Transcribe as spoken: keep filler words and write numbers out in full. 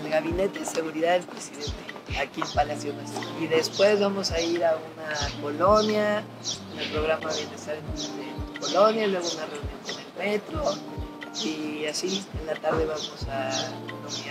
el gabinete de seguridad del presidente, aquí en Palacio Nacional. Y después vamos a ir a una colonia, en el programa Bienestar en colonia, luego una reunión con el metro, y así en la tarde vamos a